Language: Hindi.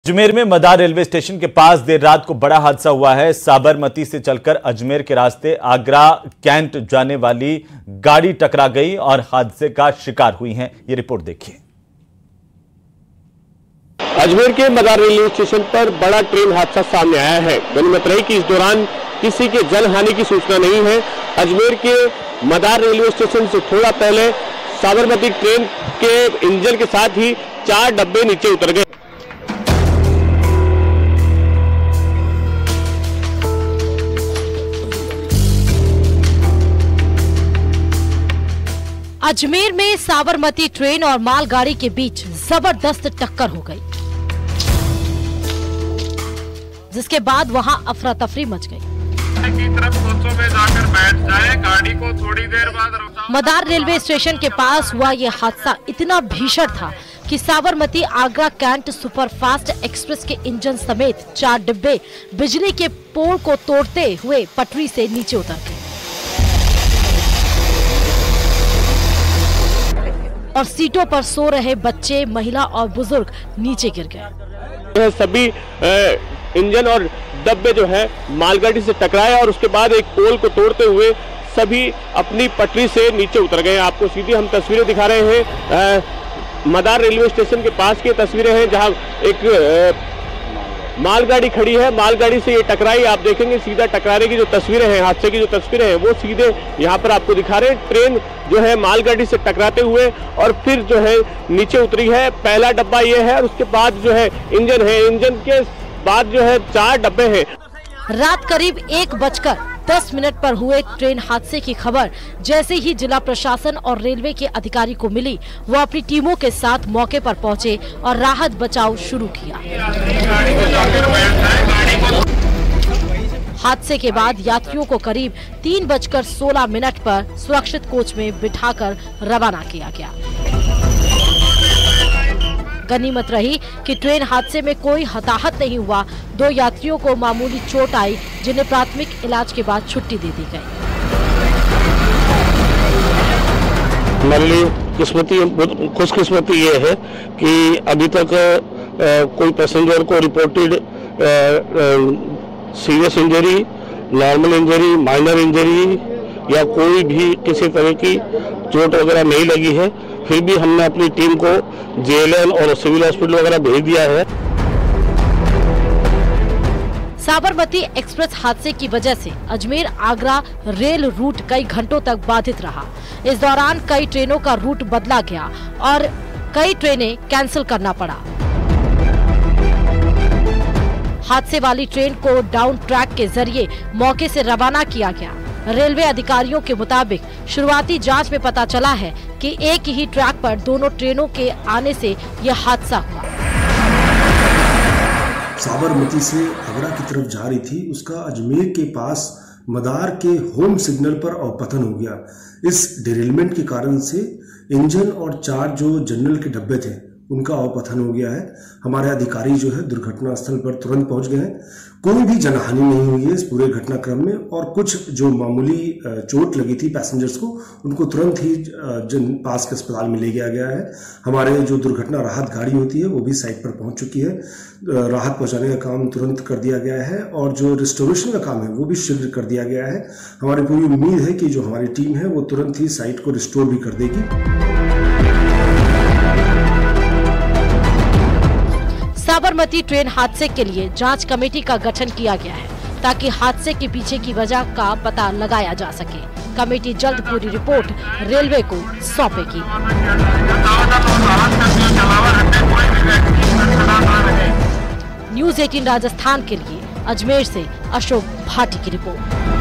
अजमेर में मदार रेलवे स्टेशन के पास देर रात को बड़ा हादसा हुआ है। साबरमती से चलकर अजमेर के रास्ते आगरा कैंट जाने वाली गाड़ी टकरा गई और हादसे का शिकार हुई है। ये रिपोर्ट देखिए। अजमेर के मदार रेलवे स्टेशन पर बड़ा ट्रेन हादसा सामने आया है। गनीमत रही कि इस दौरान किसी के जनहानि की सूचना नहीं है। अजमेर के मदार रेलवे स्टेशन से थोड़ा पहले साबरमती ट्रेन के इंजन के साथ ही 4 डब्बे नीचे उतर गए। अजमेर में साबरमती ट्रेन और मालगाड़ी के बीच जबरदस्त टक्कर हो गई, जिसके बाद वहां अफरा तफरी मच गई। की तरफ कोचों में जाकर बैठ जाए, गाड़ी को थोड़ी देर बाद रुकाओ। मदार रेलवे स्टेशन के पास हुआ ये हादसा इतना भीषण था कि Sabarmati Agra cantt superfast express के इंजन समेत 4 डिब्बे बिजली के पोल को तोड़ते हुए पटरी से नीचे उतर गए और सीटों पर सो रहे बच्चे, महिला और बुजुर्ग नीचे गिर गए। सभी इंजन और डब्बे जो है मालगाड़ी से टकराए और उसके बाद एक पोल को तोड़ते हुए सभी अपनी पटरी से नीचे उतर गए। आपको सीधी हम तस्वीरें दिखा रहे हैं। मदार रेलवे स्टेशन के पास की तस्वीरें हैं जहां एक मालगाड़ी खड़ी है। मालगाड़ी से ये टकराई। आप देखेंगे सीधा टकराने की जो तस्वीरें हैं, हादसे की जो तस्वीरें हैं, वो सीधे यहाँ पर आपको दिखा रहे हैं। ट्रेन जो है मालगाड़ी से टकराते हुए और फिर जो है नीचे उतरी है। पहला डब्बा ये है और उसके बाद जो है इंजन है। इंजन के बाद जो है 4 डब्बे हैं। रात करीब 1:10 पर हुए ट्रेन हादसे की खबर जैसे ही जिला प्रशासन और रेलवे के अधिकारी को मिली, वो अपनी टीमों के साथ मौके पर पहुंचे और राहत बचाव शुरू किया। हादसे के बाद यात्रियों को करीब 3:16 पर सुरक्षित कोच में बिठाकर रवाना किया गया। गनीमत रही कि ट्रेन हादसे में कोई हताहत नहीं हुआ। 2 यात्रियों को मामूली चोट आई, जिन्हें प्राथमिक इलाज के बाद छुट्टी दे दी गई। हमारे लिए खुशकिस्मती ये है कि अभी तक कोई पैसेंजर को reported serious injury, normal injury, minor injury या कोई भी किसी तरह की चोट वगैरह नहीं लगी है। फिर भी हमने अपनी टीम को जेएलएन और सिविल हॉस्पिटल वगैरह भेज दिया है। साबरमती एक्सप्रेस हादसे की वजह से अजमेर आगरा रेल रूट कई घंटों तक बाधित रहा। इस दौरान कई ट्रेनों का रूट बदला गया और कई ट्रेनें कैंसिल करना पड़ा। हादसे वाली ट्रेन को डाउन ट्रैक के जरिए मौके से रवाना किया गया। रेलवे अधिकारियों के मुताबिक शुरुआती जांच में पता चला है कि एक ही ट्रैक पर दोनों ट्रेनों के आने से यह हादसा हुआ। साबरमती से आगरा की तरफ जा रही थी, उसका अजमेर के पास मदार के होम सिग्नल पर अवपतन हो गया। इस डिरेलमेंट के कारण से इंजन और 4 जो जनरल के डब्बे थे उनका अवपतन हो गया है। हमारे अधिकारी जो है दुर्घटना स्थल पर तुरंत पहुंच गए हैं। कोई भी जनहानि नहीं हुई है इस पूरे घटनाक्रम में और कुछ जो मामूली चोट लगी थी पैसेंजर्स को, उनको तुरंत ही पास के अस्पताल में ले गया है। हमारे जो दुर्घटना राहत गाड़ी होती है वो भी साइट पर पहुंच चुकी है। राहत पहुंचाने का काम तुरंत कर दिया गया है और जो रिस्टोरेशन का काम है वो भी शीघ्र कर दिया गया है। हमारी पूरी उम्मीद है कि जो हमारी टीम है वो तुरंत ही साइट को रिस्टोर भी कर देगी। साबरमती ट्रेन हादसे के लिए जांच कमेटी का गठन किया गया है ताकि हादसे के पीछे की वजह का पता लगाया जा सके। कमेटी जल्द पूरी रिपोर्ट रेलवे को सौंपेगी। न्यूज़ 18 राजस्थान के लिए अजमेर से अशोक भाटी की रिपोर्ट।